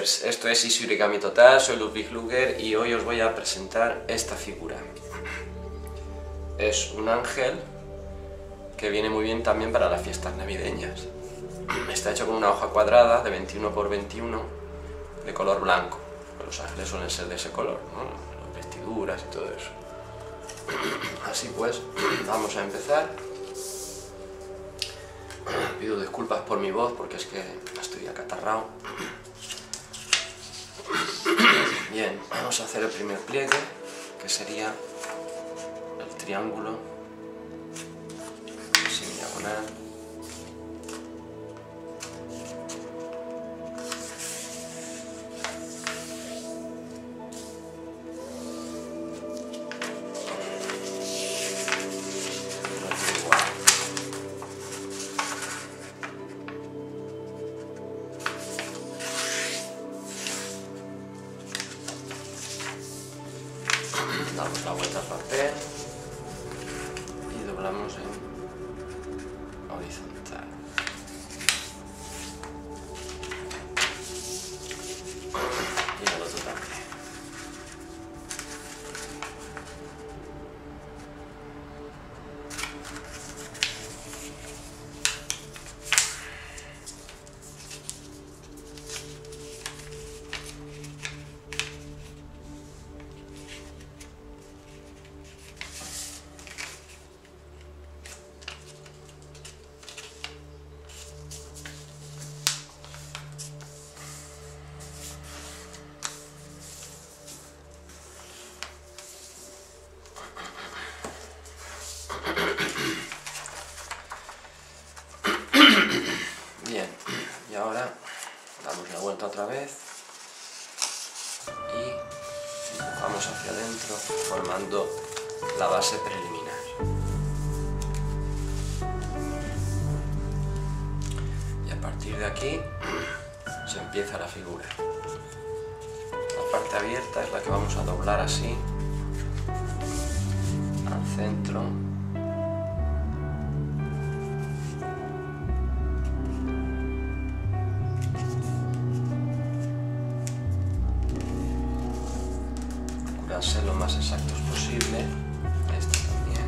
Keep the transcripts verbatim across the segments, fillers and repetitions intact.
Lugers, esto es Easy Origami Total, soy Ludwig Luger y hoy os voy a presentar esta figura. Es un ángel que viene muy bien también para las fiestas navideñas. Está hecho con una hoja cuadrada de veintiuno por veintiuno de color blanco. Los ángeles suelen ser de ese color, ¿no? Las vestiduras y todo eso. Así pues, vamos a empezar. Pido disculpas por mi voz porque es que estoy acatarrado. Bien, vamos a hacer el primer pliegue, que sería el triángulo sin diagonal. Damos la vuelta al papel y doblamos en horizontal. Y el otro también. Bien, y ahora damos la vuelta otra vez y empujamos hacia adentro formando la base preliminar. Y a partir de aquí se empieza la figura. La parte abierta es la que vamos a doblar así al centro. Ser lo más exactos posible. Este también.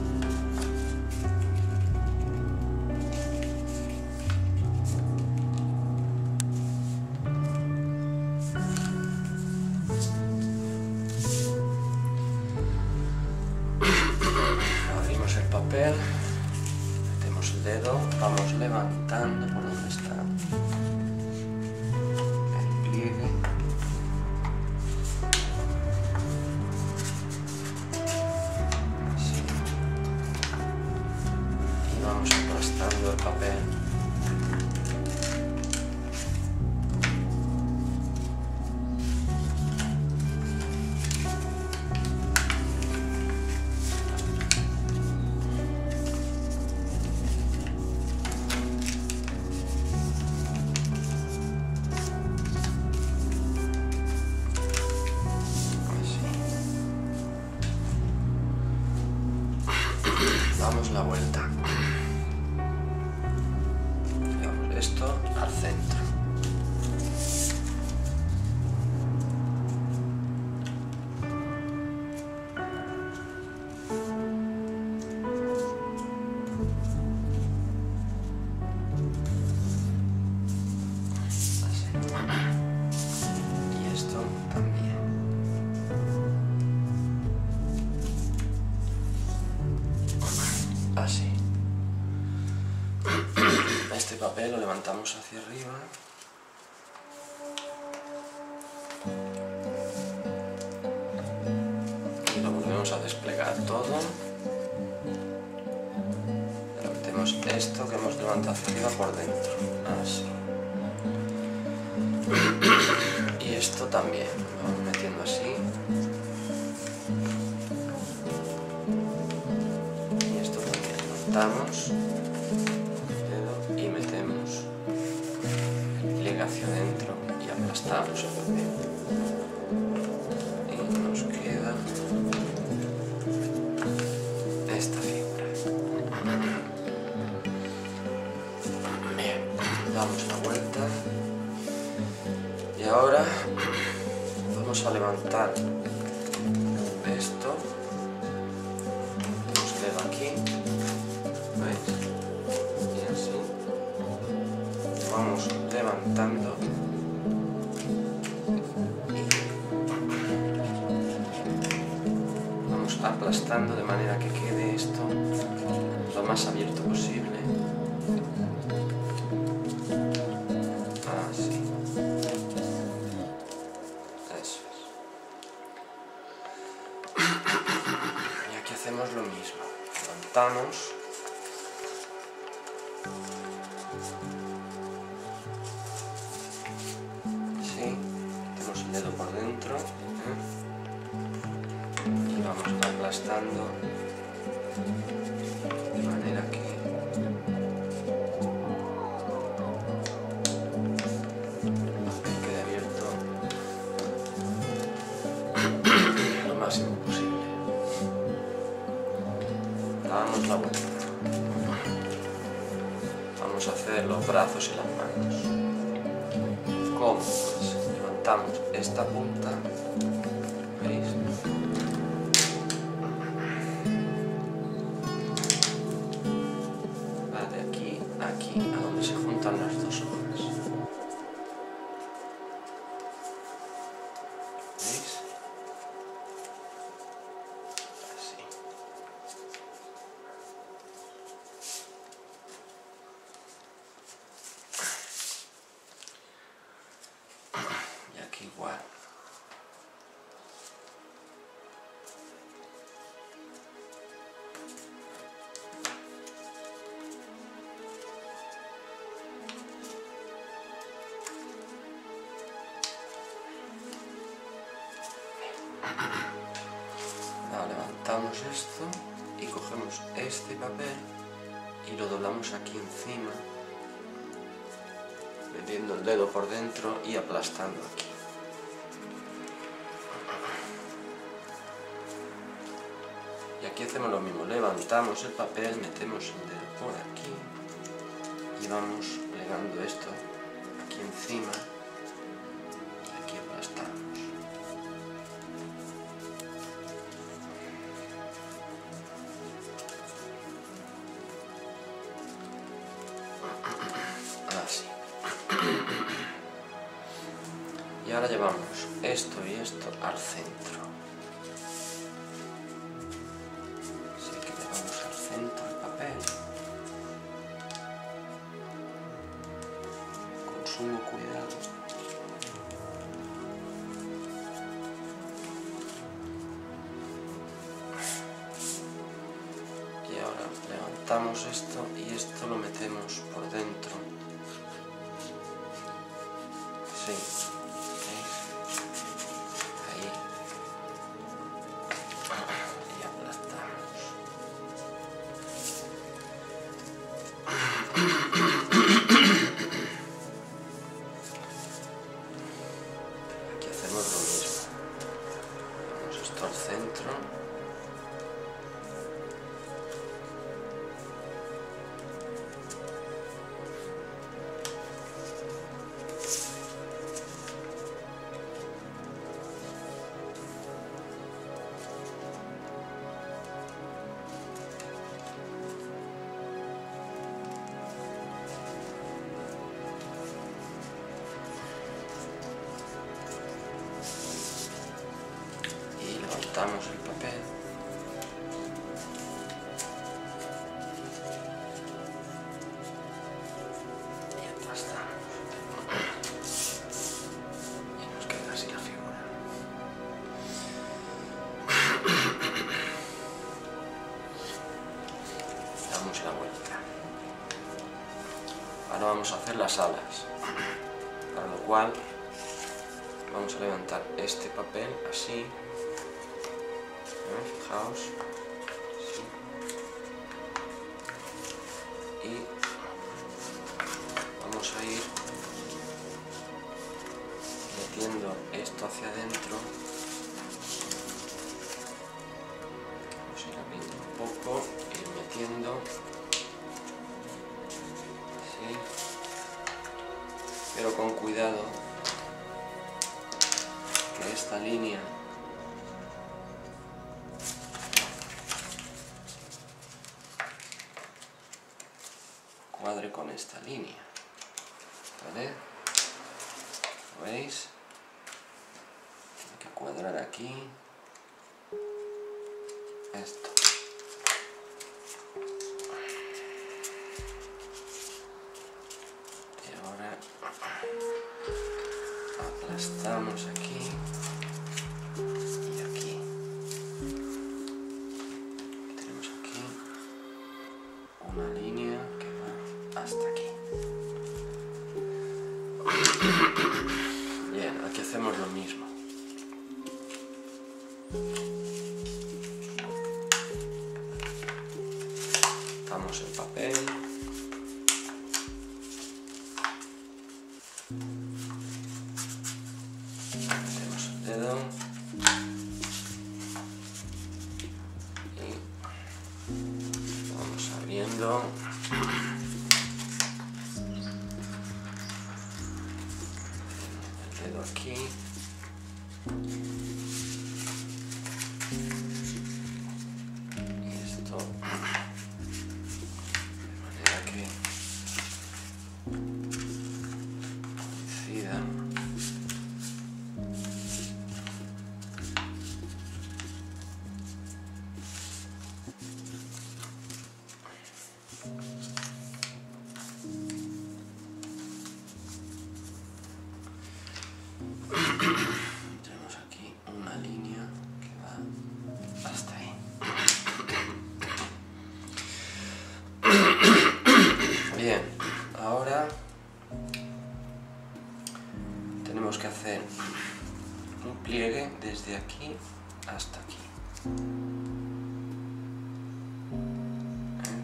Abrimos el papel, metemos el dedo, vamos levantando por donde está el pliegue. Vamos aplastando el papel. Así. Damos la vuelta. Esto al centro. Así. Y esto también. Así. Este papel lo levantamos hacia arriba y lo volvemos a desplegar todo. Pero metemos esto que hemos levantado hacia arriba por dentro, así. Y esto también lo vamos metiendo así. Y esto también levantamos y metemos el pliegue hacia adentro y aplastamos el papel. Y nos queda esta figura. Bien, damos la vuelta y ahora vamos a levantar esto, tenemos el dedo aquí, ¿veis? Y así, lo vamos levantando y vamos aplastando de manera que quede esto lo más abierto posible. Así. Eso es. Y aquí hacemos lo mismo. Levantamos. Sí. Metemos el dedo por dentro. ¿eh? Y vamos aplastando. De manera que quede abierto lo máximo posible. Damos la vuelta. Vamos a hacer los brazos y las manos. ¿Cómo? Pues levantamos esta punta, ¿veis? Aquí, a donde se juntan las dos hojas. ¿Veis? Así. Y aquí igual. Ahora levantamos esto y cogemos este papel y lo doblamos aquí encima, metiendo el dedo por dentro y aplastando aquí. Y aquí hacemos lo mismo, levantamos el papel, metemos el dedo por aquí y vamos plegando esto aquí encima y aquí aplastamos. Así. Y ahora llevamos esto y esto al centro. Así que llevamos al centro el papel con sumo cuidado. Y ahora levantamos esto y esto lo metemos por dentro. Sí, ¿veis? Ahí. Y aplastamos. Aquí hacemos lo mismo. Vamos esto al centro. Levantamos el papel y aplastamos y nos queda así la figura. Damos la vuelta. Ahora vamos a hacer las alas, para lo cual vamos a levantar este papel así. Fijaos, sí. Y vamos a ir metiendo esto hacia adentro. Vamos a ir abriendo un poco, ir metiendo, ¿sí? Pero con cuidado, esta línea cuadre con esta línea, ¿vale? ¿Lo veis? Tiene que cuadrar aquí esto. Y ahora aplastamos aquí y aquí. Y tenemos aquí una línea que va hasta aquí. Bien, aquí hacemos lo mismo. Damos el papel. Metemos el dedo. Y vamos abriendo. El dedo aquí. Y esto de manera que coincida. Tenemos aquí una línea que va hasta ahí. Bien, ahora tenemos que hacer un pliegue desde aquí hasta aquí. ¿Eh?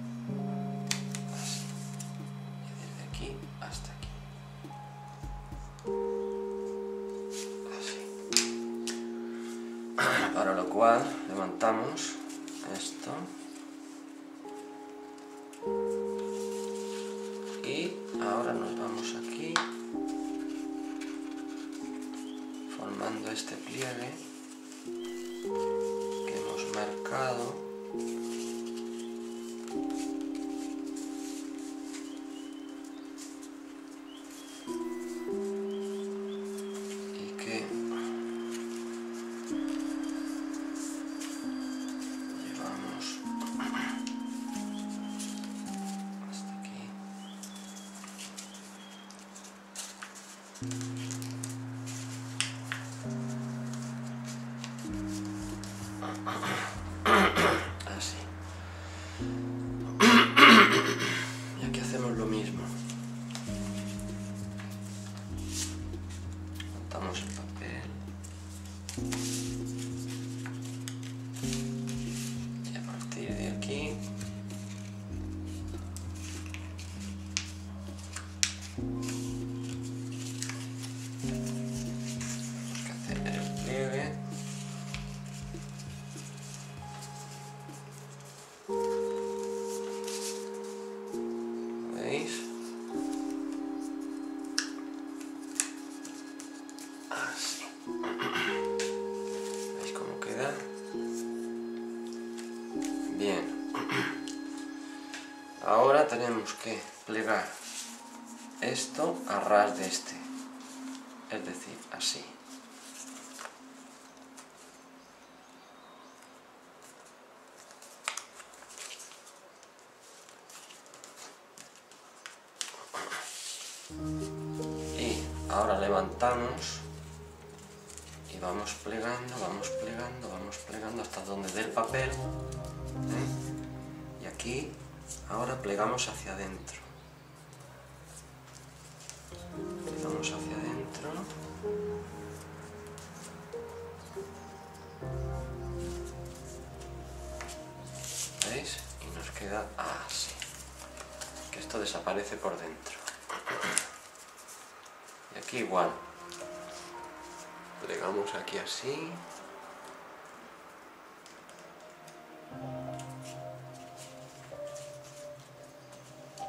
Así. Y desde aquí hasta aquí. Para lo cual levantamos esto y ahora nos vamos aquí formando este pliegue que hemos marcado y que así. Y aquí hacemos lo mismo. Montamos el papel. Y a partir de aquí tenemos que hacer el pliegue. ¿Veis? Así. ¿Veis cómo queda? Bien. Ahora tenemos que plegar esto a ras de este. Es decir, así. Y ahora levantamos y vamos plegando, vamos plegando, vamos plegando hasta donde dé el papel, ¿eh? Y aquí ahora plegamos hacia adentro, plegamos hacia adentro, ¿veis? Y nos queda así, que esto desaparece por dentro. Y aquí igual, plegamos aquí así,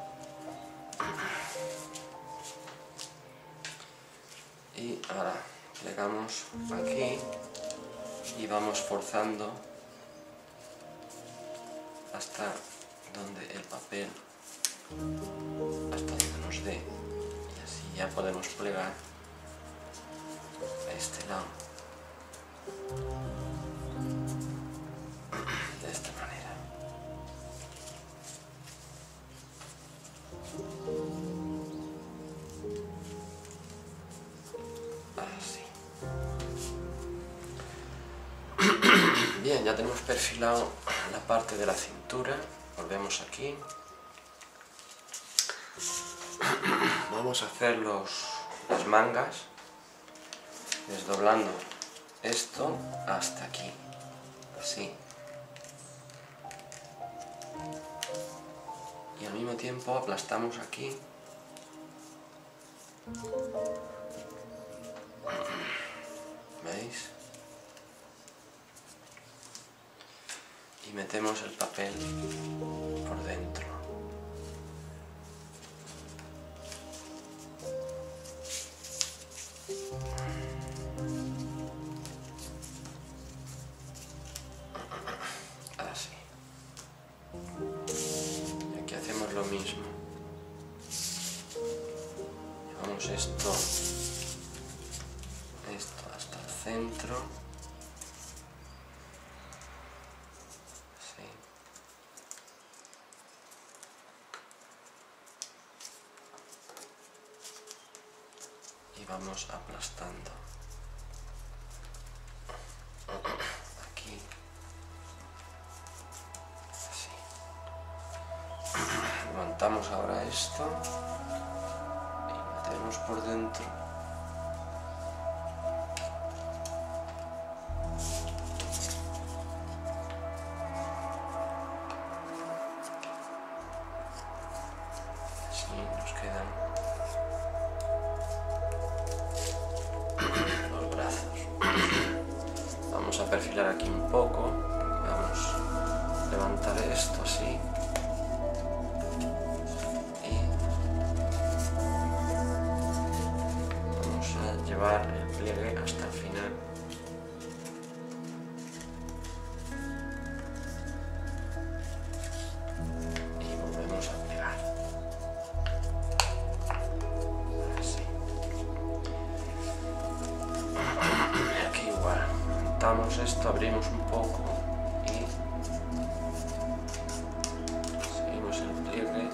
y ahora plegamos aquí y vamos forzando hasta donde el papel, hasta donde nos dé, y así ya podemos plegar a este lado de esta manera. Así. Bien, ya tenemos perfilado la parte de la cintura. Volvemos aquí. Vamos a hacer los, las mangas desdoblando esto hasta aquí, así. Y al mismo tiempo aplastamos aquí. ¿Veis? Y metemos el papel por dentro. Así. Y aquí hacemos lo mismo. Llevamos esto, esto hasta el centro. Así. Y vamos aplastando. Aquí. Así. Levantamos ahora esto y metemos por dentro. Así nos quedan los brazos. Vamos a perfilar aquí un poco. Vamos a levantar esto así. Llevar el pliegue hasta el final. Y volvemos a plegar. Así. Y aquí igual. Montamos esto, abrimos un poco y seguimos el pliegue.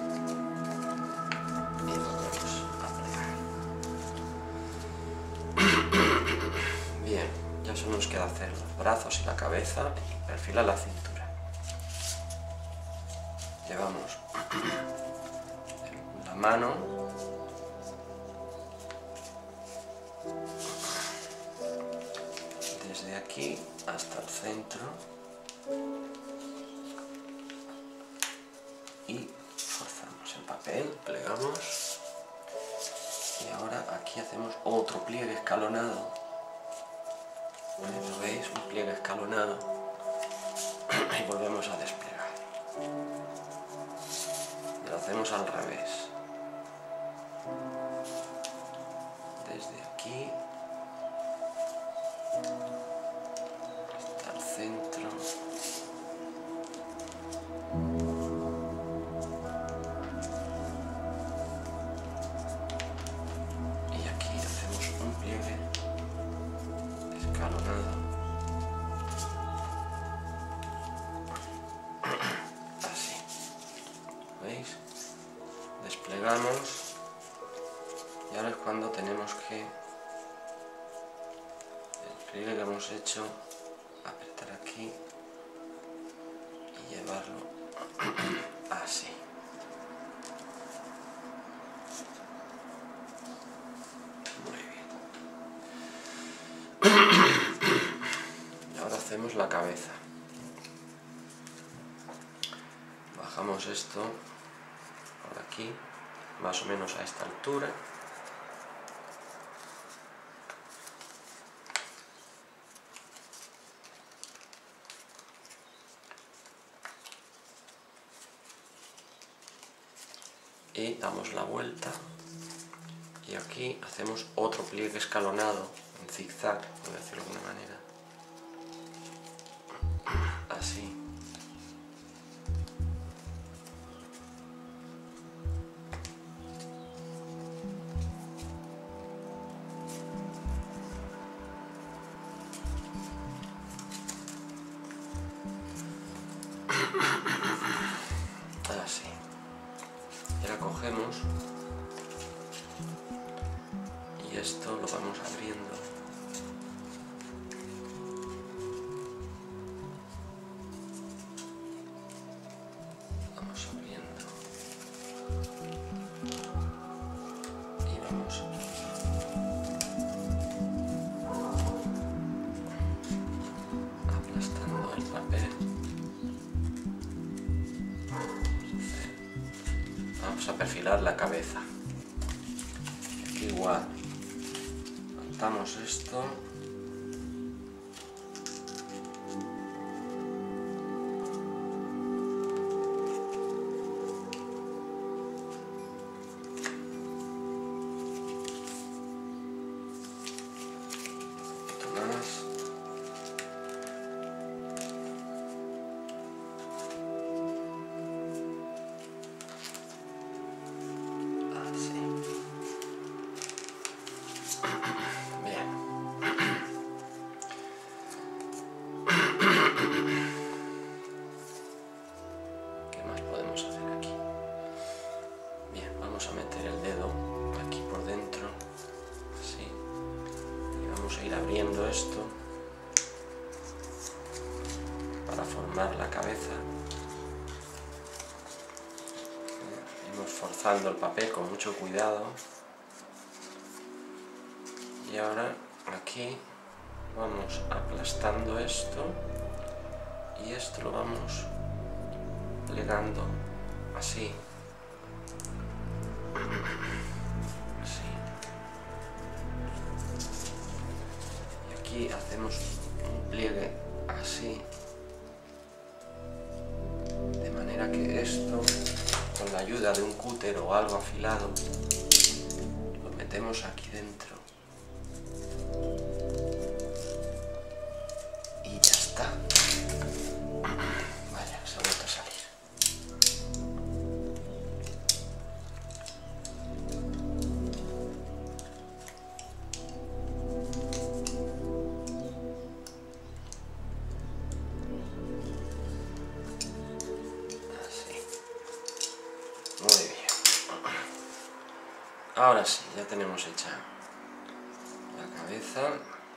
Ya solo nos queda hacer los brazos y la cabeza y perfilar la cintura. Llevamos la mano, desde aquí hasta el centro y forzamos el papel, plegamos y ahora aquí hacemos otro pliegue escalonado. ¿Lo veis? Un pliegue escalonado y volvemos a desplegar. Y lo hacemos al revés. Desde aquí hasta el centro. Y aquí hacemos un pliegue escalonado. Así. ¿Veis? Desplegamos y ahora es cuando tenemos que el pliegue que hemos hecho apretar aquí y llevarlo así. Muy bien. Y ahora hacemos la cabeza. Bajamos esto por aquí, más o menos a esta altura. Y damos la vuelta y aquí hacemos otro pliegue escalonado en zigzag, por decirlo de alguna manera. Así. Así. Y ahora cogemos y esto lo vamos abriendo. Vamos abriendo. Y vamos aplastando el papel. Vamos a perfilar la cabeza. Aquí igual. Levantamos esto. Un poquito más. Vamos a meter el dedo aquí por dentro, así, y vamos a ir abriendo esto para formar la cabeza. Vamos forzando el papel con mucho cuidado. Y ahora aquí vamos aplastando esto y esto lo vamos plegando así. Así. Y aquí hacemos un pliegue así, de manera que esto, con la ayuda de un cúter o algo afilado, lo metemos aquí dentro y ya está. Vaya, se ha vuelto a salir. Muy bien. Ahora sí, ya tenemos hecha la cabeza.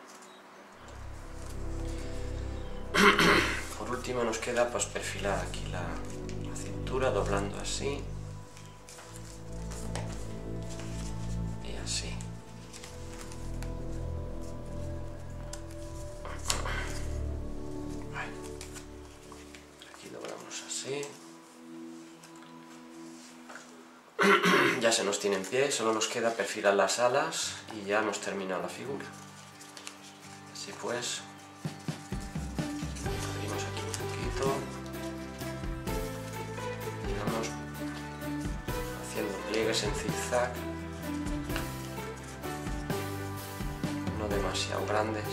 Por último nos queda pues perfilar aquí la, la cintura, doblando así y así. Bueno, aquí doblamos así. Ya se nos tiene en pie, solo nos queda perfilar las alas y ya hemos terminado la figura. Así pues, abrimos aquí un poquito y vamos haciendo pliegues en zigzag, no demasiado grandes.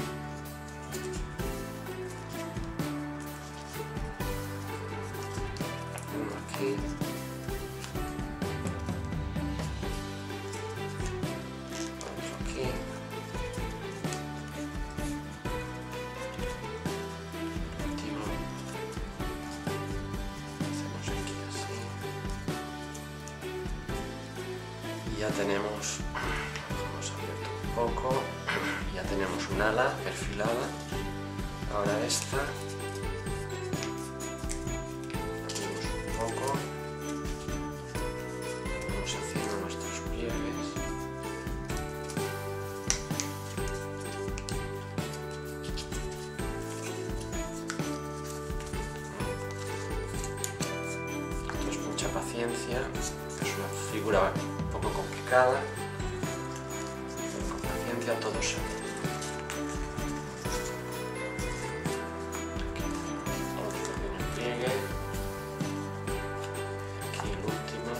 Uno aquí. Ya tenemos, hemos abierto un poco, ya tenemos un ala perfilada. Ahora esta, abrimos un poco, vamos haciendo nuestros pliegues. Esto es mucha paciencia, es una figura un poco complicada, con paciencia todo sale. Aquí otro pequeño pliegue, aquí el último,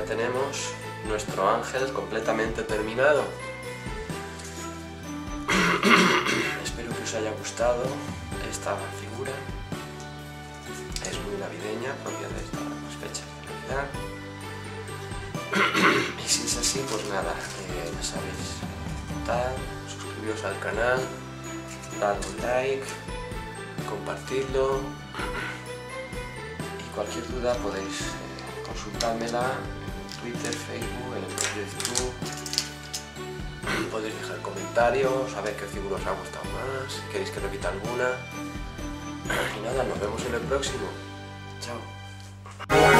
tenemos nuestro ángel completamente terminado. Espero que os haya gustado esta figura. Es muy navideña, propia de estas fechas de Navidad. Y si es así, pues nada, eh, ya sabéis, votar, suscribiros al canal, dadle un like, compartidlo, y cualquier duda podéis eh, consultármela en Twitter, Facebook, en el propio YouTube. Podéis dejar comentarios, a ver qué figura os ha gustado más, si queréis que repita alguna. Y nada, nos vemos en el próximo. Chao.